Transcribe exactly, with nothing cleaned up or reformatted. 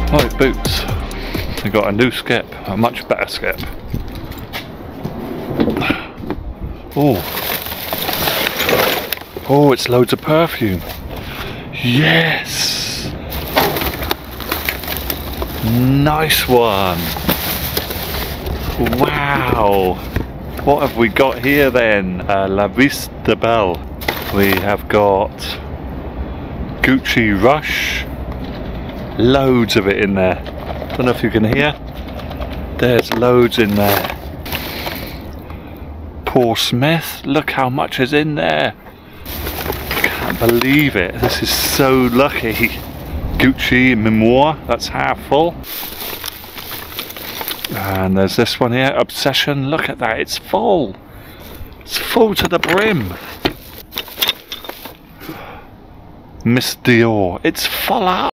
Right, boots. We got a new skip, a much better skip. Oh, oh, it's loads of perfume. Yes, nice one. Wow, what have we got here then? Uh, La Vista Belle. We have got Gucci Rush. Loads of it in there. Don't know if you can hear. There's loads in there. Paul Smith. Look how much is in there. Can't believe it. This is so lucky. Gucci Memoir. That's half full. And there's this one here. Obsession. Look at that. It's full. It's full to the brim. Miss Dior. It's full up.